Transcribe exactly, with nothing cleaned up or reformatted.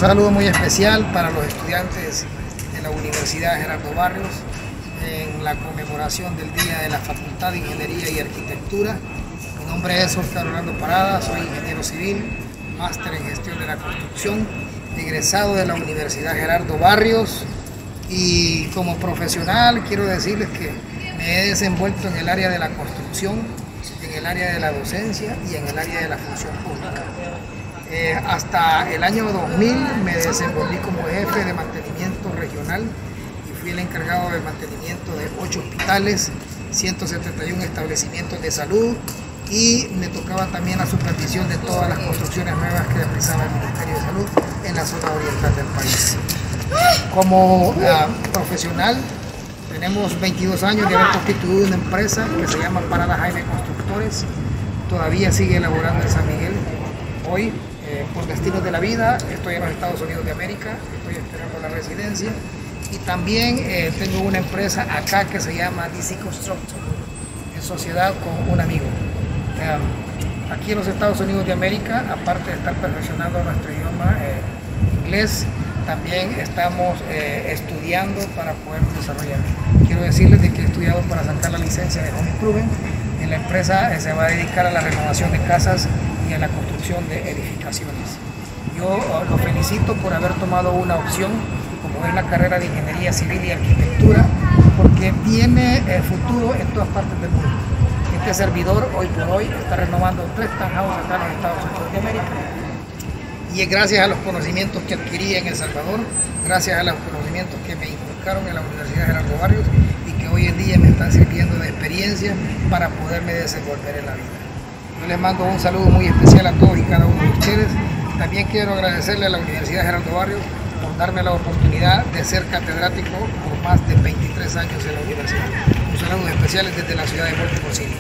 saludo muy especial para los estudiantes de la Universidad Gerardo Barrios en la conmemoración del Día de la Facultad de Ingeniería y Arquitectura. Mi nombre es Oscar Orlando Parada, soy ingeniero civil, máster en gestión de la construcción, egresado de la Universidad Gerardo Barrios, y como profesional quiero decirles que me he desenvuelto en el área de la construcción, en el área de la docencia y en el área de la función pública. Eh, hasta el año dos mil me desenvolví como jefe de mantenimiento regional y fui el encargado del mantenimiento de ocho hospitales, ciento setenta y uno establecimientos de salud, y me tocaba también la supervisión de todas las construcciones nuevas que realizaba el Ministerio de Salud en la zona oriental del país. Como uh, profesional, tenemos veintidós años de haber constituido una empresa que se llama Parada Jaime Constructores. Todavía sigue elaborando en San Miguel. Hoy, eh, por destinos de la vida, estoy en los Estados Unidos de América, estoy esperando la residencia, y también eh, tengo una empresa acá que se llama D C Construction, en sociedad con un amigo. Um, aquí en los Estados Unidos de América, aparte de estar perfeccionando nuestro idioma eh, inglés, también estamos eh, estudiando para poder desarrollar. Quiero decirles de que he estudiado para sacar la licencia de Home Improvement. En la empresa eh, se va a dedicar a la renovación de casas y a la construcción de edificaciones. Yo oh, lo felicito por haber tomado una opción como es la carrera de Ingeniería Civil y Arquitectura, porque tiene eh, futuro en todas partes del mundo. Este servidor hoy por hoy está renovando tres townhouses acá en los Estados Unidos de América, y es gracias a los conocimientos que adquirí en El Salvador, gracias a los conocimientos que me inculcaron en la Universidad Gerardo Barrios y que hoy en día me están sirviendo de experiencia para poderme desenvolver en la vida. Yo les mando un saludo muy especial a todos y cada uno de ustedes. También quiero agradecerle a la Universidad Gerardo Barrios por darme la oportunidad de ser catedrático por más de veintitrés años en la universidad. Un saludo especial desde la ciudad de Baltimore City.